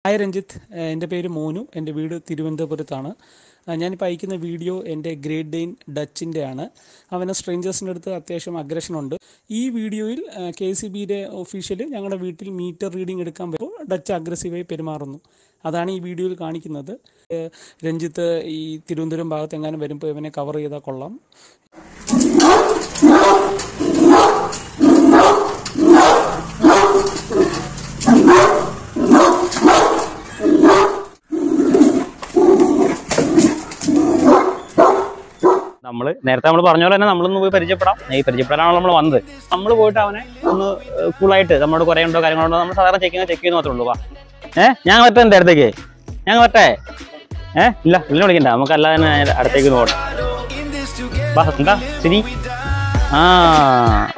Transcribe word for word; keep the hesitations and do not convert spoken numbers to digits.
Hi Ranjith, എൻ്റെ പേര് മോനു. എൻ്റെ വീട് തിരുവനന്തപുരത്താണ്. ഞാനിപ്പോൾ അയക്കുന്ന വീഡിയോ എൻ്റെ ഗ്രേറ്റ് ഡെയിൻ ഡച്ചിൻ്റെ ആണ്. അവന് സ്ട്രേഞ്ചേഴ്സിൻ്റെ അടുത്ത് അത്യാവശ്യം അഗ്രഷനുണ്ട്. ഈ വീഡിയോയിൽ കെ സി ബിയുടെ ഒഫീഷ്യൽ ഞങ്ങളുടെ വീട്ടിൽ മീറ്റർ റീഡിംഗ് എടുക്കാൻ വരുമ്പോൾ ഡച്ച് അഗ്രസീവായി പെരുമാറുന്നു. അതാണ് ഈ വീഡിയോയിൽ കാണിക്കുന്നത്. രഞ്ജിത്ത് ഈ തിരുവനന്തപുരം ഭാഗത്ത് എങ്ങാനും വരുമ്പോൾ ഇവനെ കവർ ചെയ്താൽ കൊള്ളാം. നമ്മൾ നേരത്തെ നമ്മൾ പറഞ്ഞ പോലെ തന്നെ നമ്മളൊന്ന് പോയി പരിചയപ്പെടാം. ഈ പരിചയപ്പെടാനാണ് നമ്മൾ വന്നത്. നമ്മൾ പോയിട്ട് അവനെ ഒന്ന് കൂളായിട്ട് നമ്മളോട് കുറേ ഉണ്ടോ കാര്യങ്ങളുണ്ടോ നമ്മൾ സാധാരണ ചെക്ക് ചെയ്യുന്ന ചെക്ക് ചെയ്യുന്ന മാത്രമേ ഉള്ളൂ. വാ ഏഹ് ഞാൻ വരട്ടെ, എൻ്റെ അടുത്തേക്ക് ഞാൻ വരട്ടെ. ഏഹ് ഇല്ല ഇല്ല വിളിക്കണ്ട, നമുക്ക് അല്ലാതെ തന്നെ അടുത്തേക്ക് പോകട്ടെ. വാ എന്താ ശരി. ആ